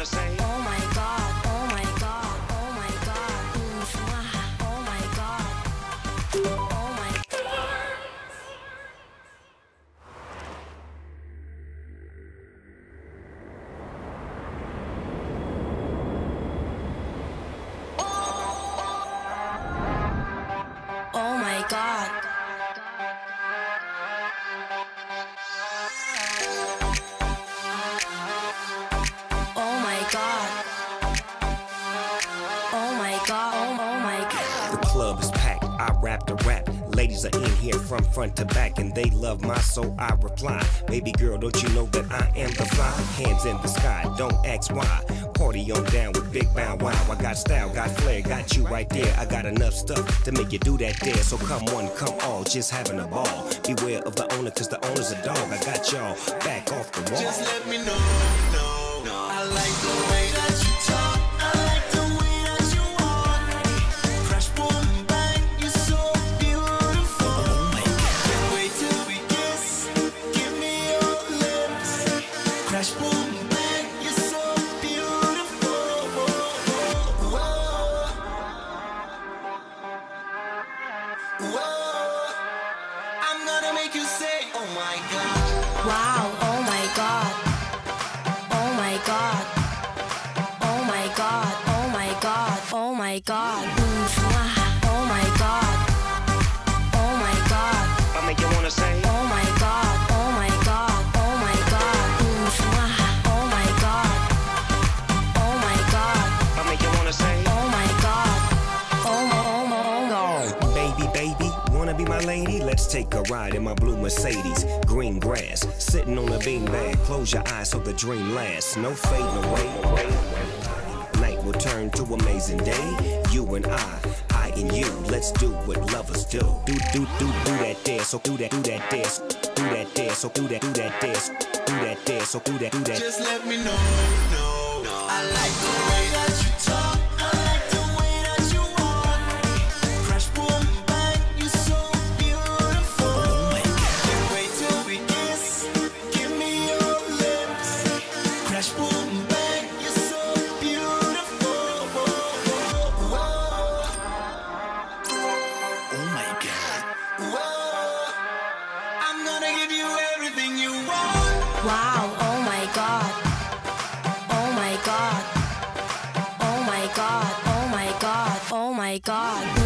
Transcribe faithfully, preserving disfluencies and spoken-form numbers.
wanna say? Oh my God, oh my God, oh my God, mm, mwah. Oh my God, oh my God. Oh my God. Oh my God. Oh my God. Oh, oh my God. The club is packed, I rap the rap. Ladies are in here from front to back, and they love my soul, I reply. Baby girl, don't you know that I am the fly? Hands in the sky, don't ask why. Party on down with Big Bow Wow. I got style, got flair, got you right there. I got enough stuff to make you do that there. So come one, come all, just having a ball. Beware of the owner, cause the owner's a dog. I got y'all back off the wall. Just let me know, no, no. I like the way that you talk. I like the way that you walk. Crash, boom, bang, you're so beautiful. Oh my God. Can't wait till we kiss. Give me your lips. Crash, boom, bang, you're so beautiful. Whoa, whoa. I'm gonna make you say, oh my God. Wow, oh my God. Oh my God. Oh my God. Oh my God. Oh my God. Mm, mwah. Oh my God. Oh my God. I make you wanna say? Oh my God. Oh my God. Oh my God. Mm, mwah. Oh my God. Oh my God. I make you wanna say? Oh my God. Oh my, oh my, oh my. Baby, baby, wanna be my lady? Let's take a ride in my blue Mercedes. Green grass, sitting on a beanbag. Close your eyes so the dream lasts. No fading away. Night will turn to amazing day. You and I, I and you. Let's do what lovers do. Do, do, do, do that dance. So do that, do that dance. Do that dance. So do that, do that dance. Do that dance. So do that, do that. Just let me know, no, no. I like the way that you talk. I like the way that you walk. Crash, boom, bang, you're so beautiful. Oh my God. Can't wait till we kiss. Give me your lips. Crash, boom, bang, you're so beautiful. Whoa, oh my God. Whoa, I'm gonna give you everything you want. Wow, oh my God. Oh my God. Oh my God. Oh my God. Oh my God.